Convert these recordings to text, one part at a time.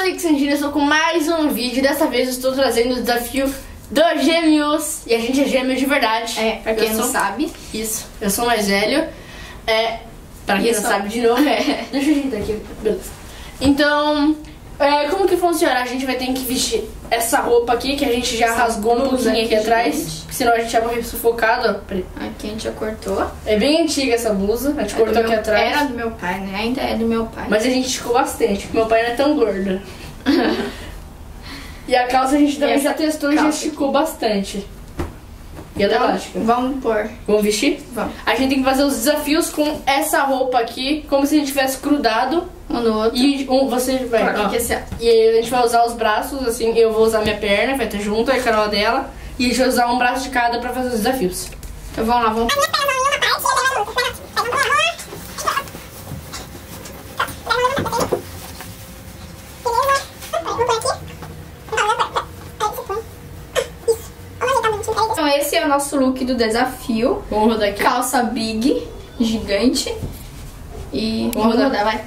Alex Santini, eu estou com mais um vídeo. Dessa vez eu estou trazendo o desafio dos gêmeos. E a gente é gêmeo de verdade. É, pra quem não sabe. Isso, eu sou mais velho. Pra quem não sabe de novo. Deixa eu ajeitar aqui, beleza. Então, como que funciona? A gente vai ter que vestir essa roupa aqui, que a gente já rasgou um pouquinho aqui atrás. Porque senão a gente ia morrer sufocado, ó. Aqui a gente já cortou. É bem antiga essa blusa, a gente cortou aqui atrás. Era do meu pai, né? Ainda é do meu pai. Mas a gente esticou bastante, porque meu pai não é tão gordo. E a calça a gente também já testou e já esticou bastante. E a elástica. Vamos pôr. Vamos vestir? Vamos. A gente tem que fazer os desafios com essa roupa aqui, como se a gente tivesse grudado. Um no outro. E você vai. E aí a gente vai usar os braços, assim, eu vou usar minha perna, vai estar junto, aí a Carol dela. E a gente vai usar um braço de cada pra fazer os desafios. Então vamos lá, vamos. Então esse é o nosso look do desafio. Vamos rodar aqui. Calça big, gigante. E vamos rodar, vai.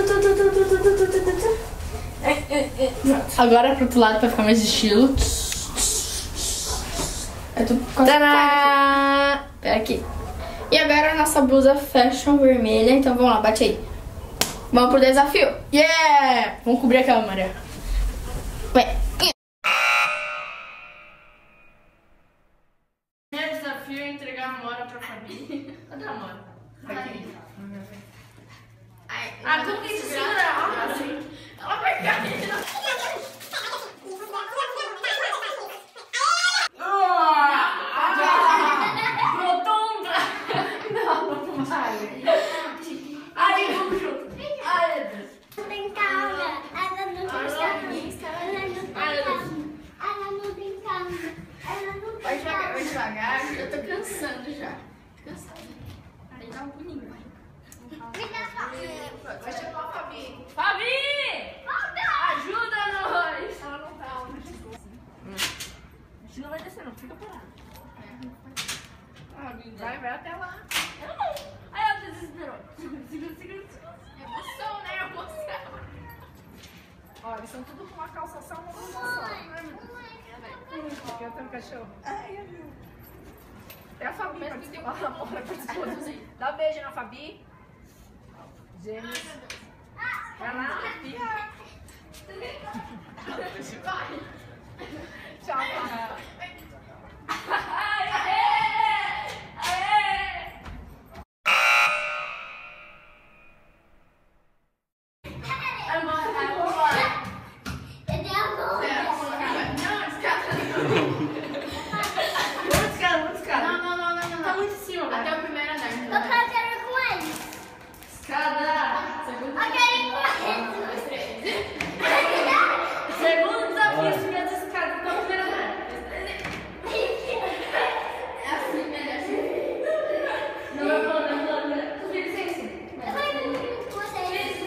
Agora pro outro lado pra ficar mais estilo. Tadá! Pera aqui. E agora a nossa blusa fashion vermelha. Então vamos lá, bate aí. Vamos pro desafio. Yeah! Vamos cobrir a câmera. Vai. Primeiro desafio é entregar a Amora pra Fabi. Cadê a Amora? Aqui. Como que se segura? Assim. Ela vai cair. Aí, vamos junto. Ai, meu Deus. Não tem calma. Ela não tem calma. Ela não tem calma. Ela não tem Vai devagar, calma. vai devagar. Eu tô cansando já. Tô cansada. Aí dá um pulinho, vai. Vai chamar a Fabi. Fabi! Ajuda nós! Ela não tá, ela não chegou. A gente não vai descer, não. Fica parado. Vai até lá. Eu não. Aí ela desesperou. Segura. Emoção, né? Emoção. Ó, eles são tudo com uma calça só, uma blusa só. Ai, meu Deus. Cantando cachorro. Ai, meu Deus. É a Fabi participou. Dá um beijo na Fabi. Gêmeos. Vai lá, Fabi. Vai. Tchau, Fabi. Tá muito em cima, Até o primeiro andar. Eu quero ir com eles. Escada. Eu quero ir com eles. Segundo desafio, subir as escadas até o primeiro andar. Não vai falar, não vai falar. Subir licença. Eu quero ir com vocês.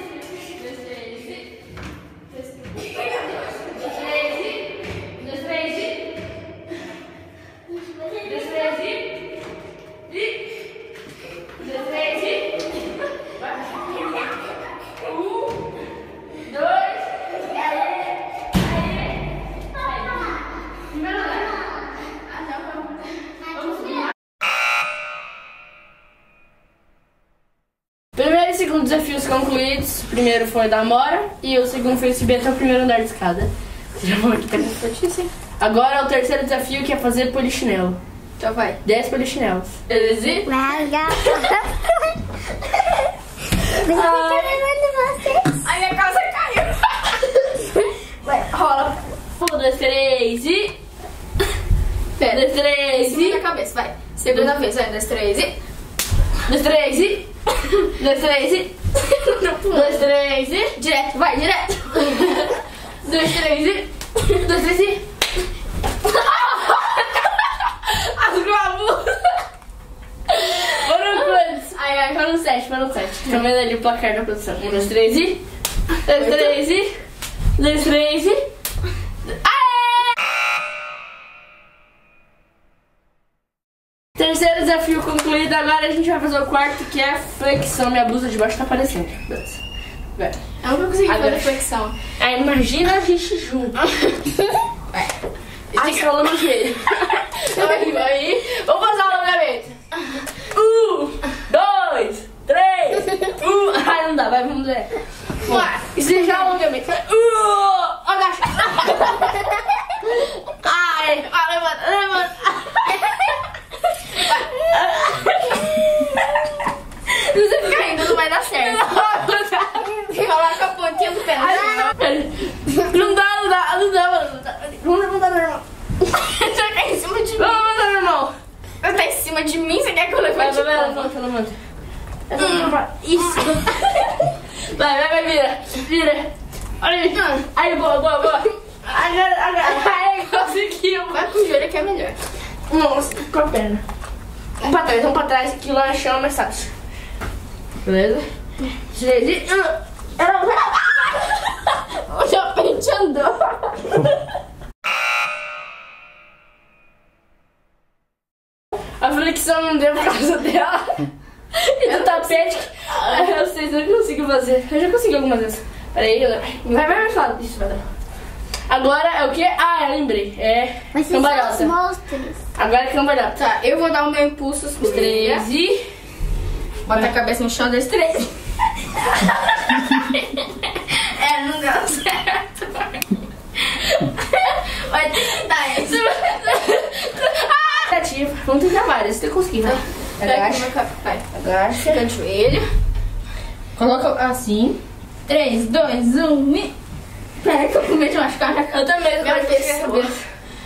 Primeiro e segundo desafios concluídos. O primeiro foi da Amora e o segundo foi subir até o primeiro andar de escada. Vocês já vão aqui pra notícia. Agora é o terceiro desafio, que é fazer polichinelo. Então vai. 10 polichinelos. Beleza? Larga. Vocês. Ai, minha calça caiu. Vai, rola. 1, 2, 3 e... Pera. 2, 3 Segura a e... cabeça, vai. Segunda vez, vai. 2, 3 e... 2, 3 e... 2, 3 e... 2, 3 e... Direto, vai, direto. 2, 3 e... 2, 3 e... Rasgou a blusa. Foram quantos? Ai, foram 7, foram 7. Tô vendo ali o placar da produção. 1, 2, 3 e... 2, 3 e... 2, 3 e... Terceiro desafio concluído. Agora a gente vai fazer o quarto, que é flexão. Minha blusa de baixo tá aparecendo. Beleza. Vai. Eu nunca consegui fazer Agora. flexão. Aí imagina a gente junto. Ai, você falou no joelho. Aí, vamos fazer o alongamento. 2, 3. Ai, não dá, vai, vamos ver. Isso já é alongamento. Agacha. Ai, levanta, levanta. Você fica rindo, não vai dar certo. Coloca a pontinha do pé. Não dá, mano. Vamos levantar normal. Você tá em cima de mim. Vamos levantar normal. Você tá em cima de mim, você quer que eu levante? Levanta. Isso. Vai, vira. Olha aí. Aí, boa. Aí, conseguimos. Vai com o joelho que é melhor. Nossa, com a perna. Vamos pra trás, que lá no chão é mais fácil. Beleza? O seu pente andou. A flexão não deu por causa dela. E do tapete. Eu sei, eu não consigo fazer. Eu já consegui algumas vezes. Peraí, vai, fala. Isso, vai dar. Agora é o quê? Ah, eu lembrei. É Mas são os cambalhota. monstros. Agora é cambalhota. Tá, eu vou dar o meu impulso. Os 3 e... Bota a cabeça no chão, 2, 3. Não deu certo. Vai ter que dar isso. Tentativa. Vamos tentar várias, se você conseguir, vai. Agacha. Agacha. Fica de joelho. Coloca assim. 3, 2, 1 e... Pera que eu com medo de machucar na Eu também, Meu vai Deus. cabeça.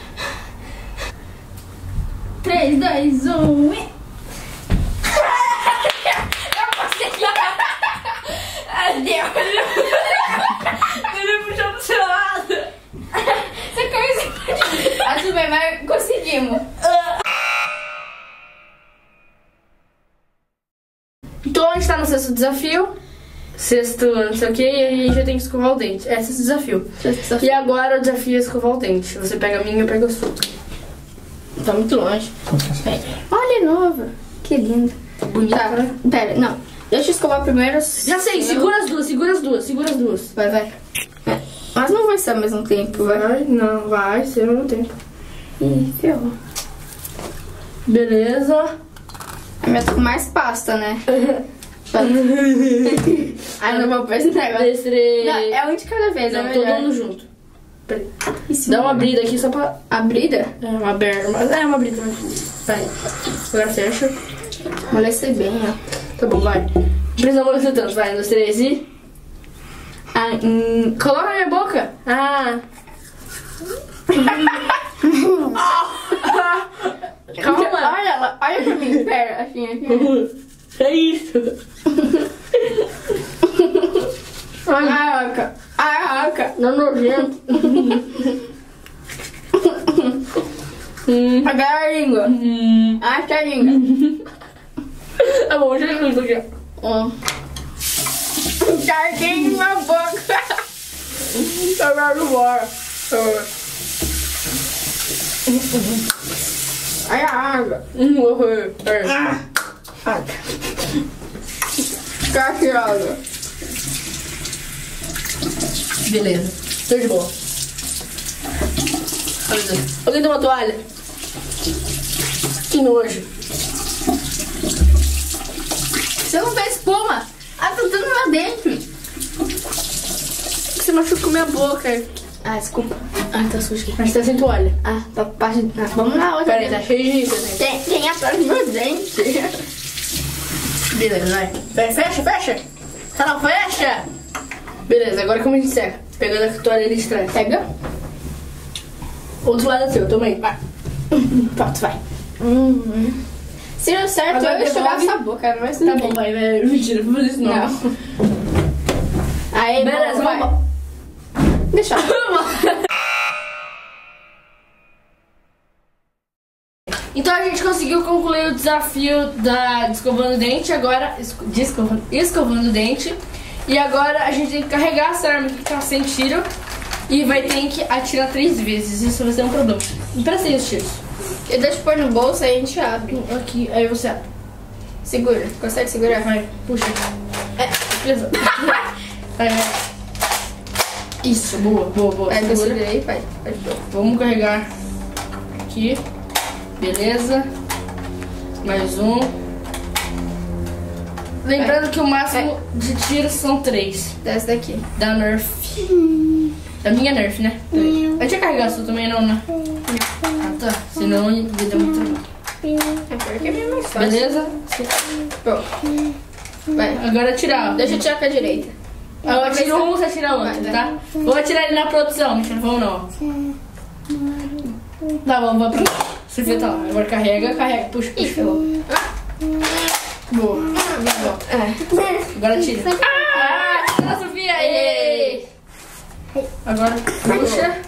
3, 2, 1 e... Eu consegui! Deu! Ele puxou pro seu lado. Você caiu em cima de mim. Mas tudo bem, mas conseguimos. Então a gente tá no sexto desafio. Sexto, não sei o que, e a gente já tem que escovar o dente. É, sexto desafio. E agora o desafio é escovar o dente. Você pega a minha e eu pego a sua. Tá muito longe. Olha, nova. Que lindo. Bonita, Tá, né? pera, não. Deixa eu escovar primeiro. Já sei, segura as duas. Vai. Mas não vai ser ao mesmo tempo, vai. Não, vai ser ao mesmo tempo. Ih, ferrou. Beleza. A minha tá com mais pasta, né? Ai, não vou pôr esse negócio. 2, 3. Não, é um de cada vez, é Não, todo melhor. mundo junto. Peraí. Isso Dá uma abrida aqui só pra... Abrida? É, uma aberta. É uma abrida. Vai. Agora fecha. Amolecei bem, ó. Tá bom, vai. Não precisa amolecer tanto. Vai, 1, 2, 3 e... Coloca na minha boca. Calma. Olha pra mim. Pera, assim. É isso. Araca. Não nojento. Agora a língua. Acha a língua. Tá bom, já junto aqui. Jardim na boca. Agora bora. Ai, a água. Caixa água. Beleza. Tô de boa. Alguém tem uma toalha? Que nojo. Você não fez espuma? Ah, tá tudo lá dentro. Você machucou minha boca. Ah, desculpa. Ai, tá sujo aqui. Mas tá sem toalha. Ah, tá parte. Ah, vamos na outra. Peraí, tá cheio de isso, né? Tem atrás do meu dente. Beleza, vai. Fecha. Tá, não, fecha. Beleza, agora como a gente seca? Pegando a toalha ali de trás. Pega. Outro lado é seu, toma aí. Vai. Pronto, vai. Se deu certo, Agora eu ia enxugar devolve. essa boca, mas tudo Tá bem. bom, vai. Mentira, não vou fazer isso não. Não. Aí, Beleza, vai. vamos. Deixa. Então a gente conseguiu concluir o desafio da escovando o dente, agora escovando o dente. E agora a gente tem que carregar essa arma aqui que tá sem tiro e vai ter que atirar 3 vezes. Isso vai ser um problema. Empresta aí os tiros. Eu deixo pôr no bolso aí a gente abre. Aqui, aí você abre. Segura. Consegue segurar? Vai, puxa. É. Beleza. Isso, boa. Segurei, vai. Vamos carregar aqui. Beleza. Mais um. Lembrando que o máximo de tiros são 3. Dessa daqui. Da Nerf. Da minha Nerf, né? A gente vai carregar a sua também, não, né? Ah, tá. Senão vai dar muito trabalho. É pior que é bem mais fácil. Beleza? Pronto. Vai. Agora tirar. Deixa eu tirar com a direita. Agora tira um, você tira o outro, tá? Vou atirar ele na produção, Michel. Vamos não. Tá bom, vamos pra lá. Você vê, tá lá. Agora carrega. Puxa. Boa. Agora tira. Ah, Sofia! Ei! Agora puxa.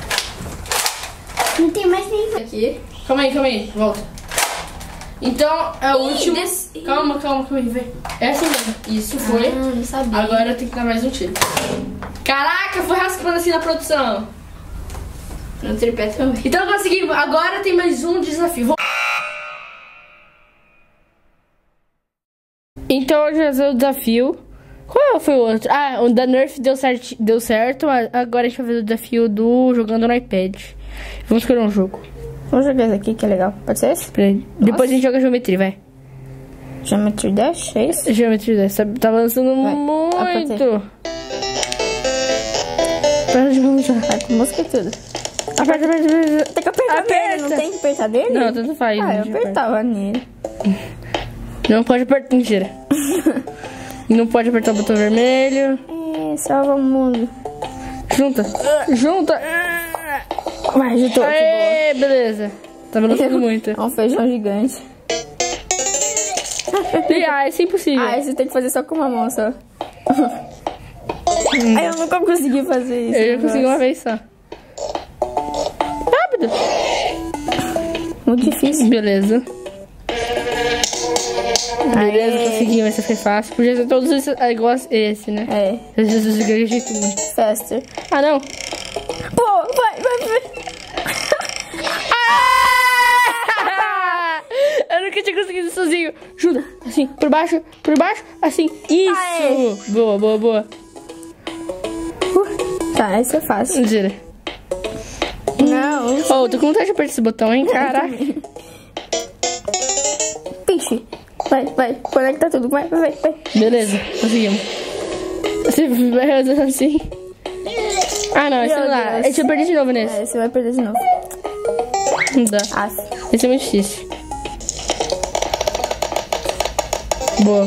Não tem mais nem. Aqui. Calma aí. Volta. Então, é o último. Calma aí, vem. É assim mesmo. Isso foi. Não sabia. Agora tem que dar mais um tiro. Caraca, foi raspando assim na produção. No tripé também. Então conseguimos. Agora tem mais um desafio. Então hoje vai ser o desafio. Qual foi o outro? Ah, o da Nerf deu certo. Agora a gente vai fazer o desafio do jogando no iPad. Vamos escolher um jogo. Vamos jogar esse aqui que é legal. Pode ser esse? Depois a gente joga Geometry, vai. Geometry Dash, é isso? Geometry Dash, tá avançando muito. Para de começar. Vai com música e tudo. Aperta. Tem que apertar nele, não tem que apertar dele? Não, tanto faz. Eu apertava nele. Não pode apertar, mentira. Não pode apertar o botão vermelho. Salva o mundo. Junta. Vai, juntou. Aê, beleza. Tá balançando muito. É um feijão gigante. Isso é impossível. Esse tem que fazer só com uma mão só. Eu nunca consegui fazer isso. Eu já consegui uma vez só. Rápido. Muito difícil. Beleza, consegui, mas esse foi fácil. Podia ser todos igual esse, né? É. Jesus, eu acredito muito. Faster. Ah, não. Pô, vai. Eu nunca tinha conseguido isso sozinho. Ajuda. Assim, por baixo, assim. Isso. Aê. Boa. Tá, esse é fácil. Mentira. Não. Oh, tô com vontade de apertar esse botão, hein? Caraca. Piche. Vai. Conecta tudo. Vai. Beleza, conseguimos. Você vai fazer assim. Ah, não, esse não dá. Deixa eu perder de novo nesse. Você vai perder de novo. Não dá. Aff. Esse é muito difícil. Boa.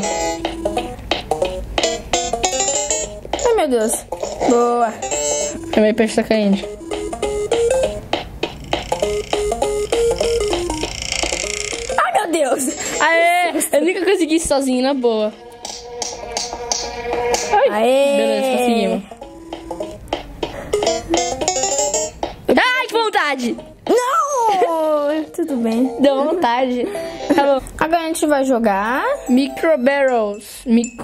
Ai, meu Deus. Boa. A minha peixe tá caindo. Ai, meu Deus. Aê! Eu nunca consegui isso sozinho, na boa. Aê. Beleza, conseguimos. Ai, que vontade! Não! Tudo bem. Deu vontade. Tá bom. Agora a gente vai jogar. Micro Barrels.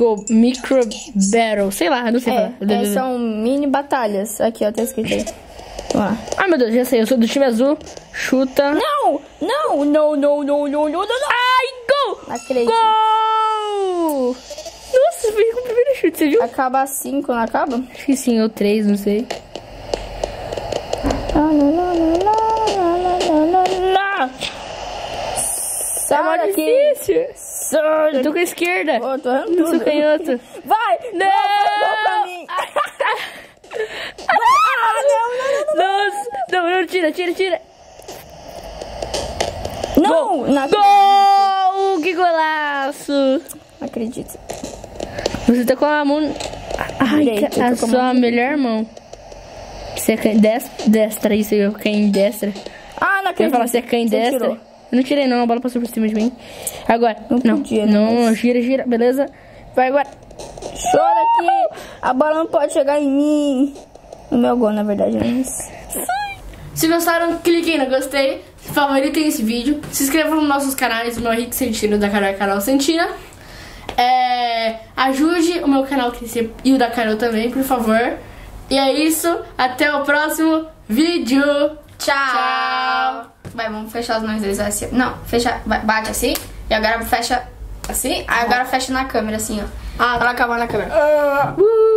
Sei lá, não sei falar. São mini batalhas. Aqui, ó, tá escrito aí. Vamos lá. Ai, meu Deus, já sei. Eu sou do time azul. Chuta. Não! Ai, gol! Não acredito. Gol! Nossa, veio com o primeiro chute, você viu? Acaba 5, não acaba? Acho que sim, ou 3, não sei. Sai mais daqui. difícil. Sai Eu tô com a esquerda. Pô, tô errando Não sou tudo. canhoto. Vai! Não! Gol pra mim! Nossa! Não, tira. Não! Não Gol! Que golaço! acredito. Você tá com a mão... Ai, Direita, a tô com a sua mão melhor mão. Você é destra, isso eu canhindestra. Ah, não Eu ia acredito. falar, você é canhindestra. tirou. Eu não tirei não, a bola passou por cima de mim. Agora, Não podia, não, mas- gira, beleza. Vai agora. Chora aqui! A bola não pode chegar em mim. No meu gol, na verdade, mas... Se gostaram, cliquem no gostei, favoritem esse vídeo, se inscrevam nos nossos canais, o meu Henrique Santino da Carol Santina. Ajude o meu canal a crescer e o da Carol também, por favor. E é isso, até o próximo vídeo. Tchau! Vai, vamos fechar os nós dois assim. Não, fecha, vai, bate assim. E agora fecha assim. Aí agora fecha na câmera assim, ó. Coloca a mão na câmera.